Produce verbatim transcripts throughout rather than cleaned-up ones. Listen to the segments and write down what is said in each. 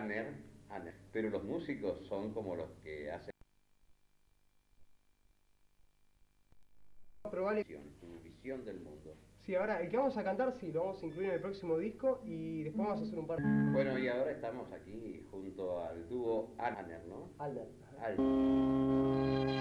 Aner, Aner, pero los músicos son como los que hacen Probable. tu visión del mundo. Sí, ahora el que vamos a cantar, sí, lo vamos a incluir en el próximo disco y después vamos a hacer un par. Bueno, y ahora estamos aquí junto al dúo Aner, ¿no? Alder. Alder.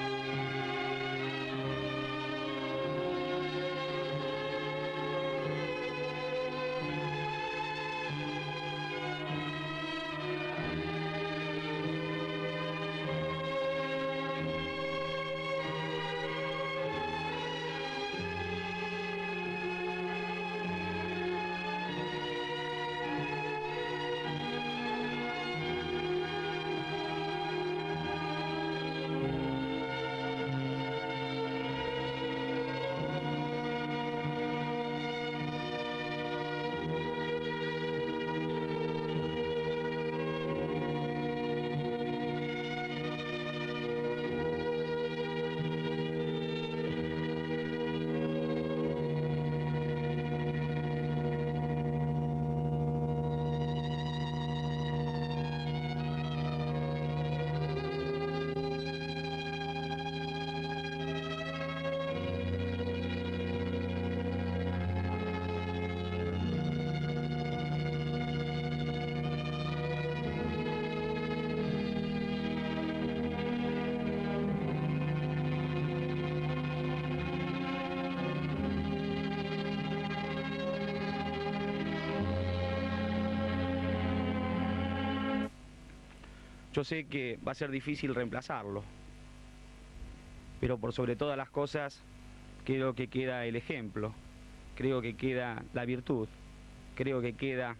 Yo sé que va a ser difícil reemplazarlo, pero por sobre todas las cosas creo que queda el ejemplo, creo que queda la virtud, creo que queda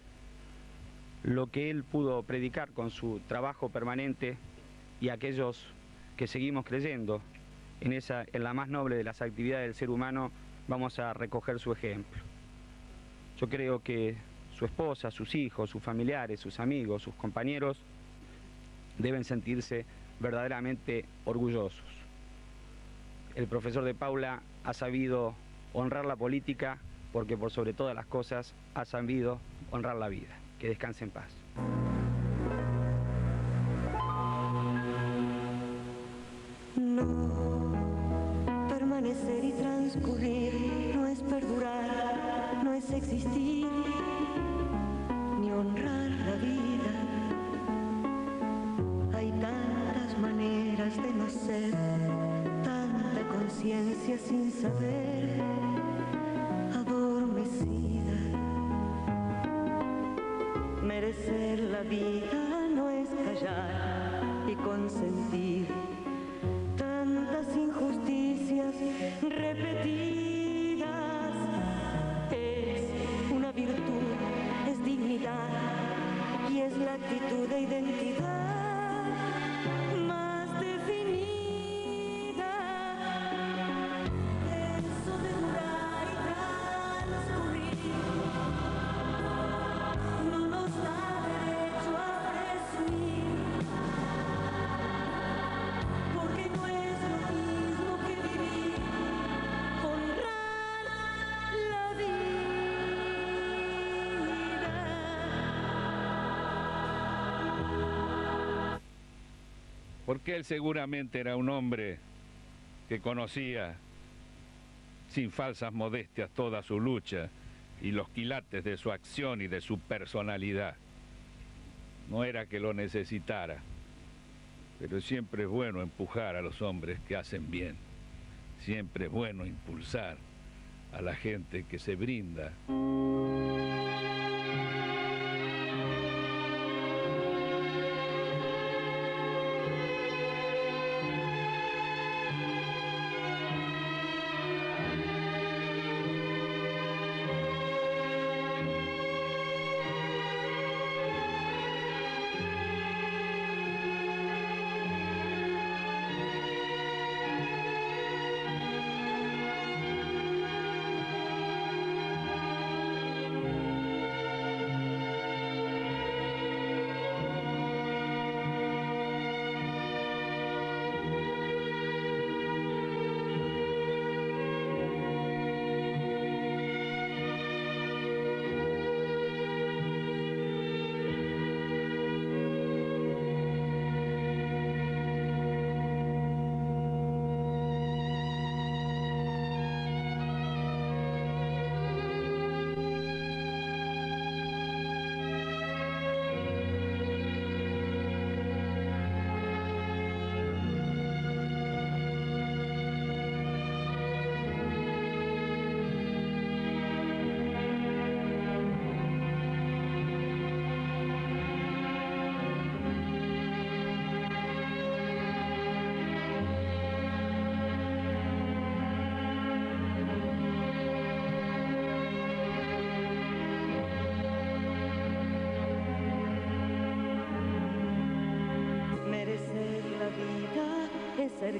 lo que él pudo predicar con su trabajo permanente y aquellos que seguimos creyendo en, esa, en la más noble de las actividades del ser humano vamos a recoger su ejemplo. Yo creo que su esposa, sus hijos, sus familiares, sus amigos, sus compañeros deben sentirse verdaderamente orgullosos. El profesor de Paula ha sabido honrar la política porque por sobre todas las cosas ha sabido honrar la vida. Que descanse en paz. No, permanecer y transcurrir no es perdurar, no es existir, ni honrar la vida. Hay tantas maneras de no ser, tanta conciencia sin saber, adormecida. Merecer la vida no es callar y consentir tantas injusticias repetidas. Es una virtud, es dignidad y es la actitud de identidad más definida. Eso de durar y transcurrir no nos da derecho a presumir, porque no es lo mismo que vivir, honrar la vida. Porque él seguramente era un hombre que conocía sin falsas modestias toda su lucha y los quilates de su acción y de su personalidad. No era que lo necesitara, pero siempre es bueno empujar a los hombres que hacen bien. Siempre es bueno impulsar a la gente que se brinda.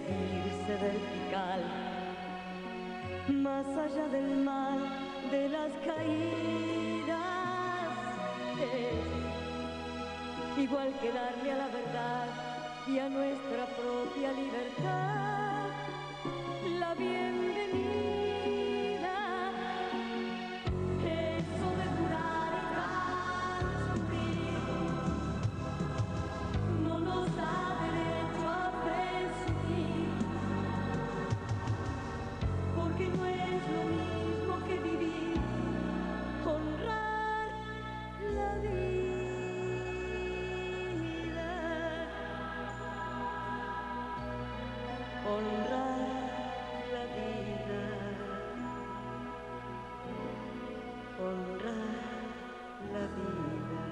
seguirse vertical, más allá del mar de las caídas, es igual que darle a la verdad y a nuestra propia libertad la bienvenida. Eso de jurar y tan sufrir no nos da derecho a presumir, porque no es lo mismo que vivir, honrar la vida. Honrar la vida, honrar la vida.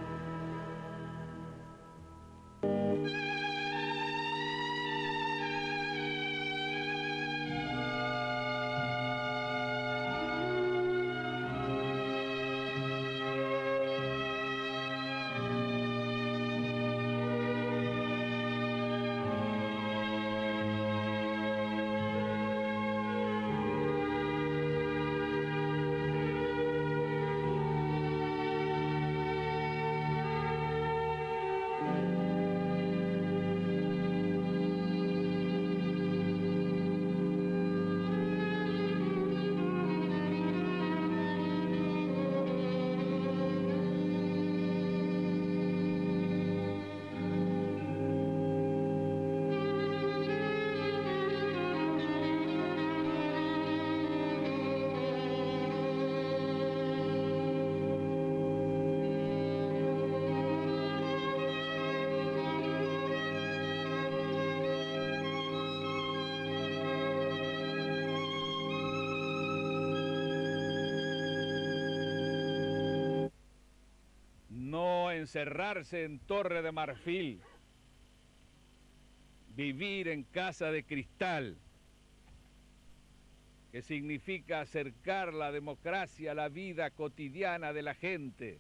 Encerrarse en Torre de Marfil, vivir en Casa de Cristal, que significa acercar la democracia a la vida cotidiana de la gente,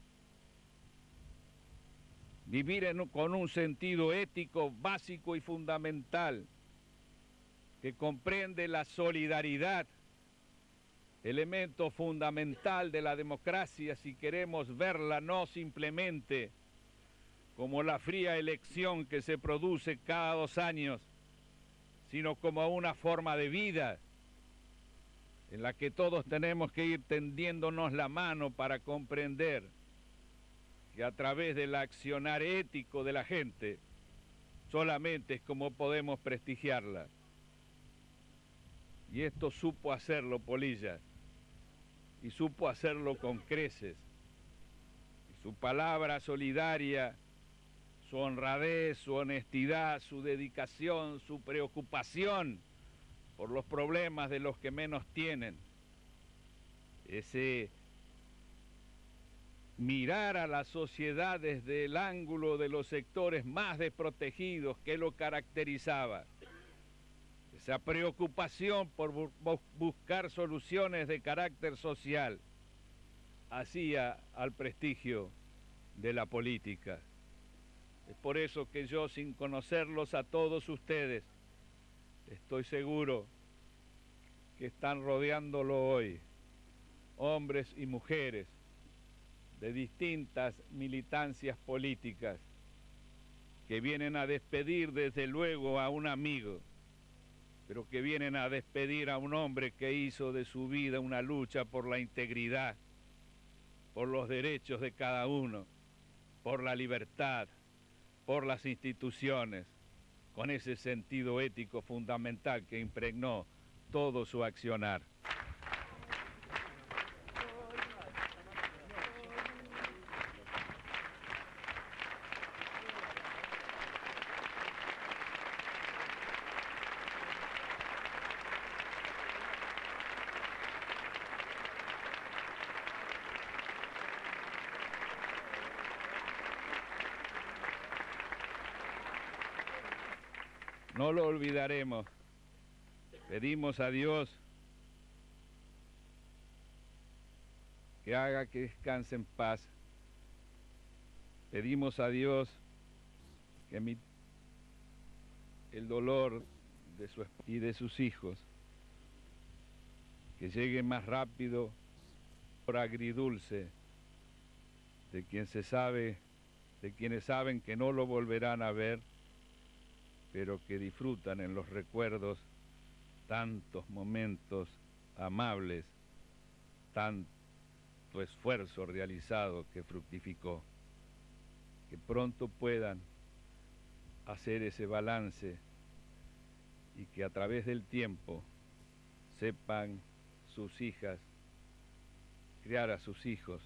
vivir en, con un sentido ético básico y fundamental, que comprende la solidaridad, elemento fundamental de la democracia si queremos verla no simplemente como la fría elección que se produce cada dos años, sino como una forma de vida en la que todos tenemos que ir tendiéndonos la mano para comprender que a través del accionar ético de la gente solamente es como podemos prestigiarla. Y esto supo hacerlo Polilla, y supo hacerlo con creces. Y su palabra solidaria, su honradez, su honestidad, su dedicación, su preocupación por los problemas de los que menos tienen, ese mirar a la sociedad desde el ángulo de los sectores más desprotegidos que lo caracterizaba, esa preocupación por bu buscar soluciones de carácter social, hacía al prestigio de la política. Es por eso que yo, sin conocerlos a todos ustedes, estoy seguro que están rodeándolo hoy, hombres y mujeres de distintas militancias políticas, que vienen a despedir desde luego a un amigo, pero que vienen a despedir a un hombre que hizo de su vida una lucha por la integridad, por los derechos de cada uno, por la libertad, por las instituciones, con ese sentido ético fundamental que impregnó todo su accionar. No lo olvidaremos. Pedimos a Dios que haga que descanse en paz. Pedimos a Dios que mi, el dolor de su esp- y de sus hijos, que llegue más rápido por agridulce de quien se sabe, de quienes saben que no lo volverán a ver, pero que disfrutan en los recuerdos tantos momentos amables, tanto esfuerzo realizado que fructificó, que pronto puedan hacer ese balance y que a través del tiempo sepan sus hijas criar a sus hijos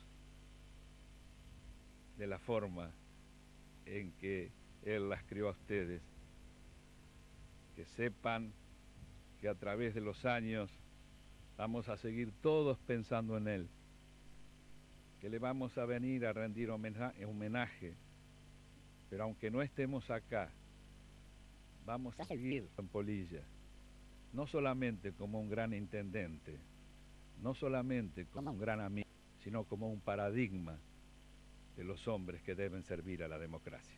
de la forma en que él las crió a ustedes, que sepan que a través de los años vamos a seguir todos pensando en él, que le vamos a venir a rendir homenaje, pero aunque no estemos acá, vamos a seguir en Polilla, no solamente como un gran intendente, no solamente como un gran amigo, sino como un paradigma de los hombres que deben servir a la democracia.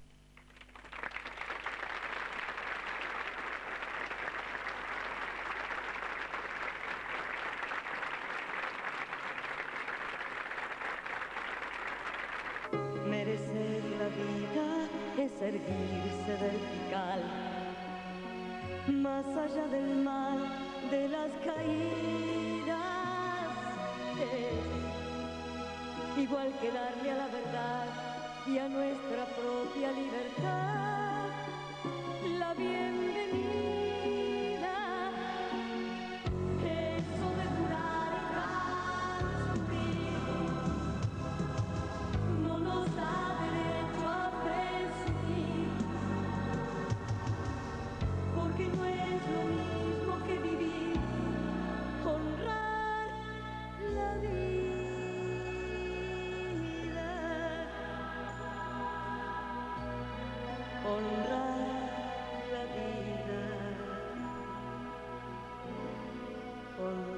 Merecer la vida es erguirse vertical, más allá del mal, de las caídas, es igual que darle a la verdad y a nuestra propia libertad la bienvenida. Eso de jurar y transcurrir no nos da derecho a presumir, porque no es lo mismo que vivir, honrar la vida, honrar la vida, honrar